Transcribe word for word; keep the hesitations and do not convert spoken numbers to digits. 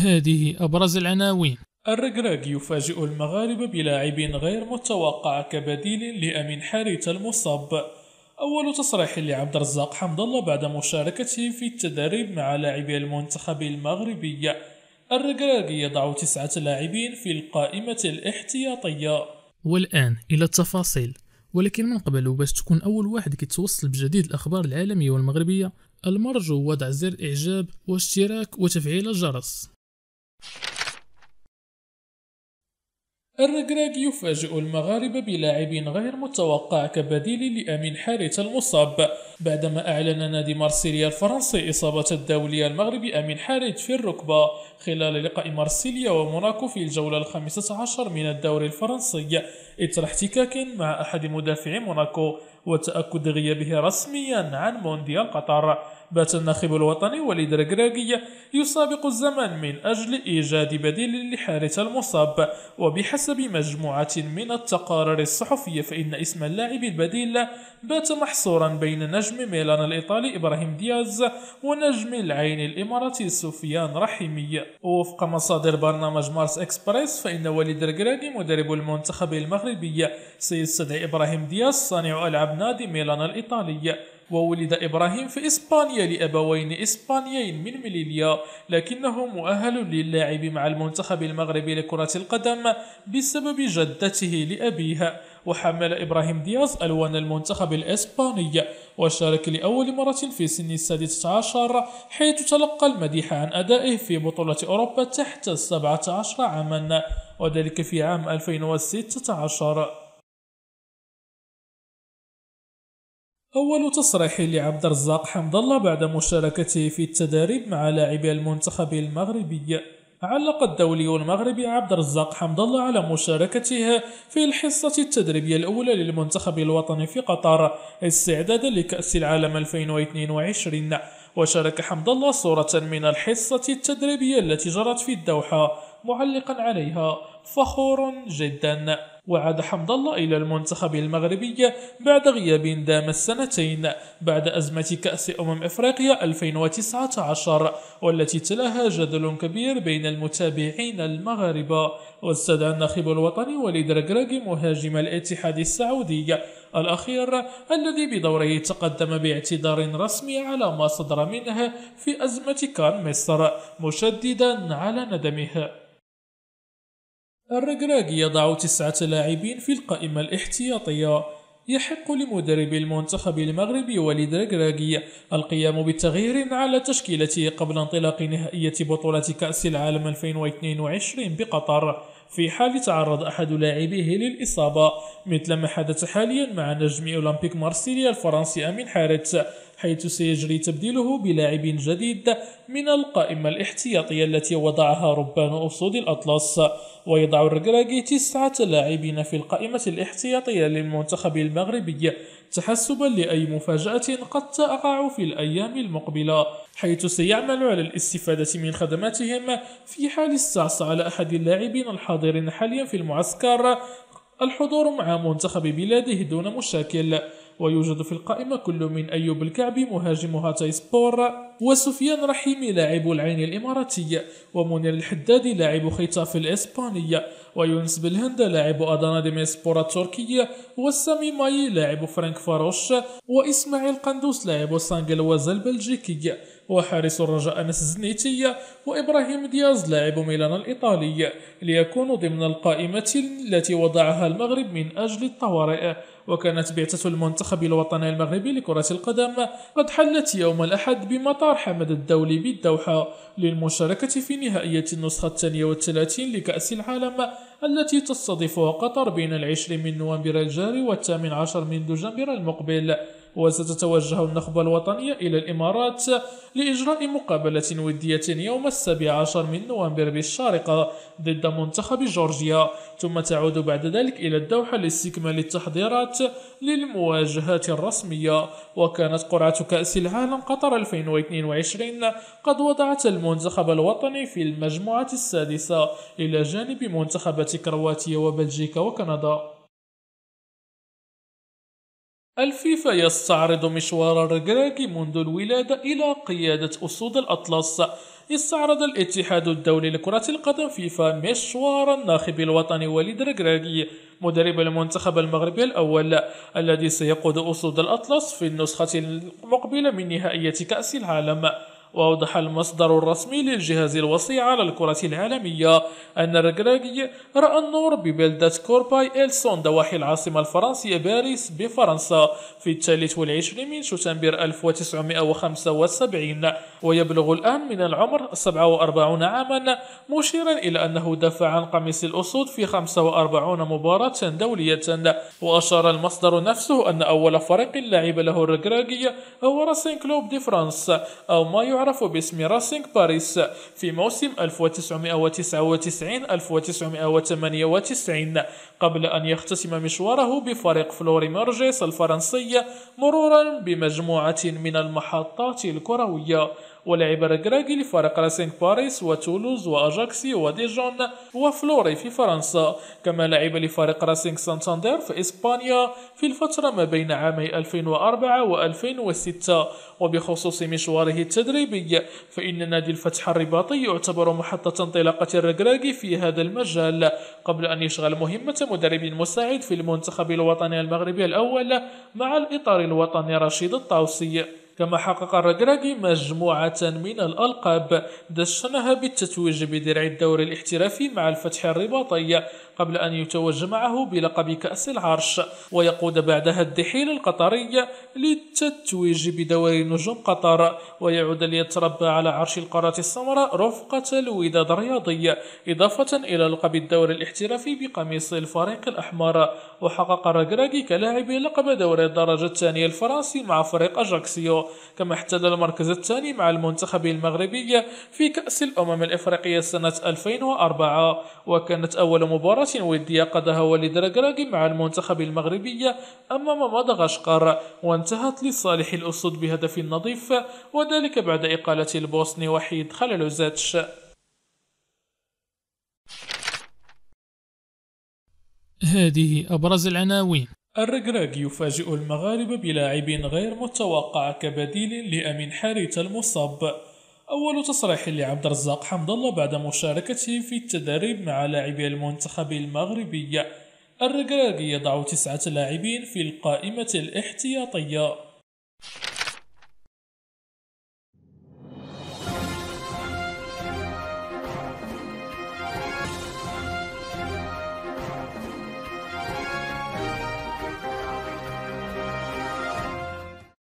هذه أبرز العناوين. الركراك يفاجئ المغاربة بلاعب غير متوقع كبديل لأمين حارثة المصاب. أول تصريح لعبد الرزاق حمد الله بعد مشاركته في التدريب مع لاعبي المنتخب المغربي. الركراك يضع تسعة لاعبين في القائمة الاحتياطية. والآن إلى التفاصيل، ولكن من قبل باش تكون أول واحد كيتوصل بجديد الأخبار العالمية والمغربية، المرجو وضع زر إعجاب واشتراك وتفعيل الجرس. الركراك يفاجئ المغاربة بلاعب غير متوقع كبديل لأمين حارثة المصاب بعدما أعلن نادي مارسيليا الفرنسي إصابة الدولي المغربي أمين حارث في الركبة خلال لقاء مارسيليا وموناكو في الجولة الخامسة عشر من الدوري الفرنسي إثر احتكاك مع أحد مدافعي موناكو وتأكد غيابه رسميا عن مونديال قطر. بات الناخب الوطني وليد الركراكي يسابق الزمن من أجل إيجاد بديل لحارث المصاب، وبحسب مجموعة من التقارير الصحفية فإن اسم اللاعب البديل بات محصورا بين نجم ميلان الإيطالي إبراهيم دياز ونجم العين الإماراتي سفيان رحيمي. وفق مصادر برنامج مارس إكسبريس فإن وليد الركراكي مدرب المنتخب المغربي سيستدعي إبراهيم دياز صانع ألعاب نادي ميلان الإيطالي. وولد إبراهيم في إسبانيا لأبوين إسبانيين من ميليليا، لكنه مؤهل للعب مع المنتخب المغربي لكرة القدم بسبب جدته لأبيه. وحمل إبراهيم دياز ألوان المنتخب الإسباني وشارك لأول مرة في سن السادسة عشر، حيث تلقى المديح عن أدائه في بطولة أوروبا تحت السبعة عشر عاما، وذلك في عام ألفين وستة عشر. أول تصريح لعبد الرزاق حمد الله بعد مشاركته في التدريب مع لاعبي المنتخب المغربي. علق الدولي المغربي عبد الرزاق حمد الله على مشاركته في الحصة التدريبية الأولى للمنتخب الوطني في قطر استعدادا لكأس العالم ألفين واثنين وعشرين. وشارك حمد الله صورة من الحصة التدريبية التي جرت في الدوحة معلقا عليها: فخور جدا. وعاد حمد الله إلى المنتخب المغربي بعد غياب دام السنتين بعد أزمة كأس أمم إفريقيا ألفين وتسعة عشر، والتي تلاها جدل كبير بين المتابعين المغاربة. واستدعى الناخب الوطني وليد الركراكي مهاجم الاتحاد السعودي الأخير الذي بدوره تقدم باعتذار رسمي على ما صدر منه في أزمة كان مصر، مشددا على ندمه. الركراكي يضع تسعة لاعبين في القائمة الاحتياطية. يحق لمدرب المنتخب المغربي وليد الركراكي القيام بتغيير على تشكيلته قبل انطلاق نهائية بطولة كأس العالم ألفين واثنين وعشرين بقطر في حال تعرض أحد لاعبيه للإصابة، مثل ما حدث حاليا مع نجم أولمبيك مارسيليا الفرنسي أمين حارث، حيث سيجري تبديله بلاعب جديد من القائمة الاحتياطية التي وضعها ربان أسود الأطلس. ويضع الركراكي تسعة لاعبين في القائمة الاحتياطية للمنتخب المغربي تحسبا لأي مفاجأة قد تقع في الأيام المقبلة، حيث سيعمل على الاستفادة من خدماتهم في حال استعصى على أحد اللاعبين الحاضرين حاليا في المعسكر الحضور مع منتخب بلاده دون مشاكل. ويوجد في القائمة كل من أيوب الكعبي مهاجم هاتاي سبور، وسفيان رحيمي لاعب العين الإماراتي، ومنير الحدادي لاعب ختاف الإسباني، ويونس بالهند لاعب أدانا ديميسبور التركي، والسامي ماي لاعب فرانك فاروش، وإسماعيل قندوس لاعب سانجلواز البلجيكي، وحارس الرجاء أنس زنيتي، وإبراهيم دياز لاعب ميلان الإيطالي، ليكونوا ضمن القائمة التي وضعها المغرب من أجل الطوارئ. وكانت بعثة المنتخب الوطني المغربي لكرة القدم قد حلت يوم الأحد بمطار حمد الدولي بالدوحة للمشاركة في نهائية النسخة الثانية والثلاثين لكأس العالم التي تستضيفها قطر بين العشرين من نوفمبر الجاري والثامن عشر من دجنبر المقبل. وستتوجه النخبة الوطنية إلى الإمارات لإجراء مقابلة ودية يوم السابع عشر من نوفمبر بالشارقة ضد منتخب جورجيا، ثم تعود بعد ذلك إلى الدوحة لاستكمال التحضيرات للمواجهات الرسمية. وكانت قرعة كأس العالم قطر ألفين واثنين وعشرين قد وضعت المنتخب الوطني في المجموعة السادسة إلى جانب منتخبات كرواتيا وبلجيكا وكندا. الفيفا يستعرض مشوار الركراكي منذ الولادة إلى قيادة أسود الأطلس استعرض الاتحاد الدولي لكرة القدم فيفا مشوار الناخب الوطني وليد ركراكي مدرب المنتخب المغربي الأول الذي سيقود أسود الأطلس في النسخة المقبلة من نهائية كأس العالم. وأوضح المصدر الرسمي للجهاز الوصي على الكرة العالمية أن ركراكي رأى النور ببلدة كورباي إلسون ضواحي العاصمة الفرنسية باريس بفرنسا في الثالث والعشرين من شتنبر ألف وتسعمائة وخمسة وسبعين، ويبلغ الآن من العمر سبعة وأربعين عاما، مشيرا إلى أنه دافع عن قميص الأسود في خمسة وأربعين مباراة دولية. وأشار المصدر نفسه أن أول فريق لعب له ركراكي هو راسين كلوب دي فرانس أو ما يعرف باسم راسينغ باريس في موسم ألف وتسعمائة وتسعة وتسعين ألف وتسعمائة وثمانية وتسعين، قبل أن يختتم مشواره بفريق فلوري مارجيس الفرنسي مرورا بمجموعة من المحطات الكروية. ولعب ركراكي لفريق راسينغ باريس وتولوز وأجاكسي وديجون وفلوري في فرنسا، كما لعب لفريق راسينغ سانتاندير في إسبانيا في الفترة ما بين عامي ألفين وأربعة وألفين وستة. وبخصوص مشواره التدريبي فإن نادي الفتح الرباطي يعتبر محطة انطلاقة ركراكي في هذا المجال، قبل أن يشغل مهمة مدرب مساعد في المنتخب الوطني المغربي الأول مع الإطار الوطني رشيد الطاوسي. كما حقق ركراكي مجموعة من الألقاب دشنها بالتتويج بدرع الدوري الاحترافي مع الفتح الرباطي، قبل أن يتوج معه بلقب كأس العرش ويقود بعدها الدحيل القطري للتتويج بدوري نجوم قطر، ويعود ليتربى على عرش القارة السمراء رفقة الوداد الرياضي، إضافة إلى لقب الدوري الاحترافي بقميص الفريق الأحمر. وحقق ركراكي كلاعب لقب دوري الدرجة الثانية الفرنسي مع فريق أجاكسيو، كما احتل المركز الثاني مع المنتخب المغربي في كأس الأمم الإفريقية سنة ألفين وأربعة، وكانت أول مباراة ودية قادها وليد ركراكي مع المنتخب المغربي أمام مدغشقر، وانتهت لصالح الأسود بهدف نظيف، وذلك بعد إقالة البوسني وحيد خليلوزاتش. هذه أبرز العناوين. الركراكي يفاجئ المغاربة بلاعب غير متوقع كبديل لأمين حارثة المصاب. أول تصريح لعبد الرزاق حمد الله بعد مشاركته في التدريب مع لاعبي المنتخب المغربي. الركراكي يضع تسعة لاعبين في القائمة الاحتياطية.